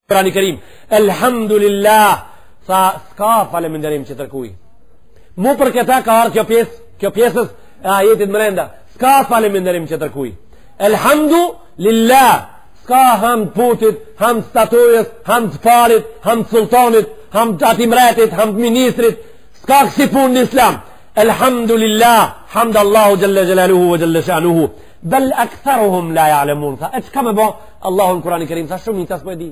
Kurani Kerim, elhamdulillah, sa s'ka faleminderim që tërkuj. Mu për këta ka arë kjo pjesës e ajetit mrenda, s'ka faleminderim që tërkuj. Elhamdulillah, s'ka hamd putit, hamd statujës, hamd parit, hamd sultanit, hamd atimretit, hamd ministrit, s'ka kësi pun në islam. Elhamdulillah, hamd Allahu gjelle gjelaluhu vë gjelle shanuhu, bel aktharuhum la ja'lemun. Tha, e qka me bo Allahu në Kurani Kerim, tha shumë i tas po e di.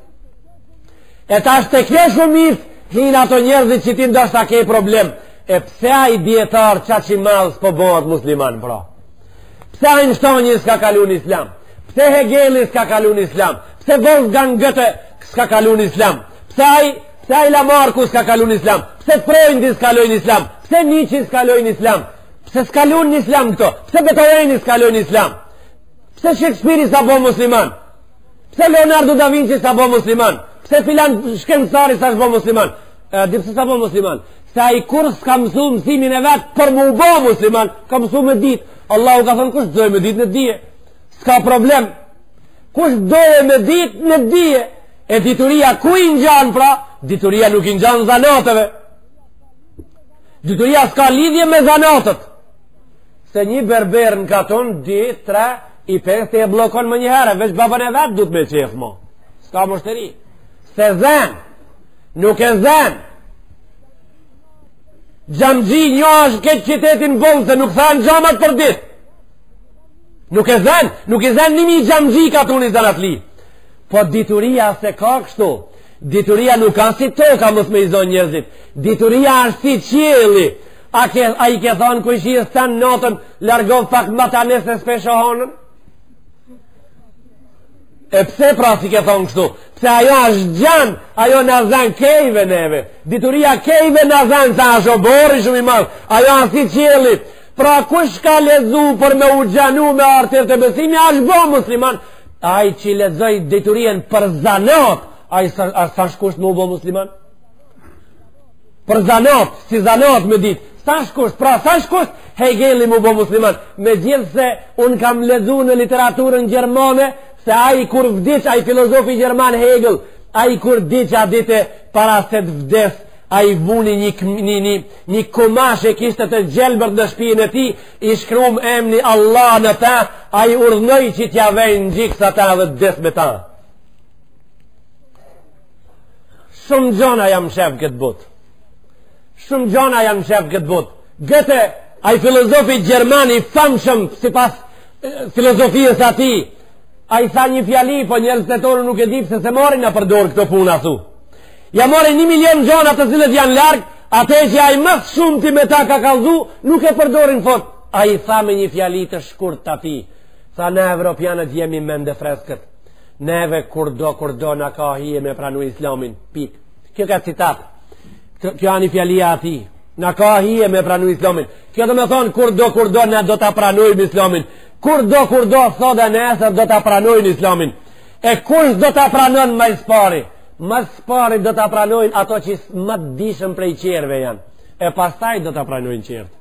E ta është të kje shumit, hinë ato njerëzit që ti ndoshta ke problem. E pse a i djetar qa që madhë s'po bëhat musliman, pra? Pse a i nështonjë s'ka kalu në islam? Pse Hegeli s'ka kalu në islam? Pse Wolfgang Goethe s'ka kalu në islam? Pse a i Lamarku s'ka kalu në islam? Pse Freudi s'kaloj në islam? Pse Nietzsche s'kaloj në islam? Pse s'kaloj në islam këto? Pse Beethoven s'kaloj në islam? Pse Shakespeare s'ka bo musliman? Pse Leonardo da Vinci s'ka bo musliman? Pse filan shkencëtari s'ka bo musliman? Di pse s'ka bo musliman? Se a i kur s'ka mësu mësimin e vetë për mu bo musliman, ka mësu me dit. Allahu ka thënë kush dojë me dit në dije, s'ka problem. Kush dojë me dit në dije. E dituria ku i nxanë, pra? Dituria nuk i nxanë zanatëve. Dituria s'ka lidhje me zanatët. Se një berber në katon 2, 3 i 5 e blokon më njëherë, veç babën e vetë du të me qefë mo. S'ka mështeri. Se zen, nuk e zen. Gjamgji një është këtë qitetin bolë, se nuk thanë gjamat për dit. Nuk e zen 1.000 gjamgji ka të unë i zanatli. Po dituria se ka kështu. Dituria nuk ka si toka mës me i zonë njëzit. Dituria është si qjeli. A i ke thonë kujshirë stanë notën, largon pak matanes e speshohonën? E pse pra si ke thonë kështu? Pse ajo është gjanë, ajo në zanë kejve neve. Dituria kejve në zanë, sa është o bori shumë i madhë. Ajo është si qjeli. Pra kush ka lezu për me u gjanu me artër të besimi, është bo musliman. A i që lezoj diturien për zanat, a i sa shkusht më u bo musliman? Për zanat, si zanat me dit. Sa shkusht, pra sa shkusht Hegeli më u bo musliman. Me gjithë se unë kam lezu në literaturën gjermane, se a i kur vdic, a i filozofi gjerman Hegel, a i kur vdic a dite para se të vdes, a i vuni një kumash e kishtë të gjelbër në shpijen e ti, i shkrum emni Allah në ta, a i urdhnoj që t'ja vejnë gjikës ata dhe të des me ta. Shumë gjona jam shef këtë bot. Shumë gjona jam shef këtë bot. Gëte, a i filozofi gjermani famshëm si pas filozofijës ati, a i tha një fjali, po njerëz të tonë nuk e dip se se morin a përdor këto puna thu. Ja morin 1 milion gjona të cilët janë largë, atë që a i mësë shumë ti me ta ka kalzu, nuk e përdorin fort. A i tha me një fjali të shkurt të ati, tha ne Evropianët jemi mende freskët, neve kur do na ka hije me pranu islamin, pik. Kjo ka citat, kjo a një fjali ati, na ka hije me pranu islamin. Kjo do me thonë kur do na do ta pranujmë islamin. Kur do, thoda nesër do ta pranojnë islamin. E kush do ta pranon më spari? Më spari do ta pranojnë ato që më dishëm prej qerve janë. E pastaj do ta pranojnë qertë.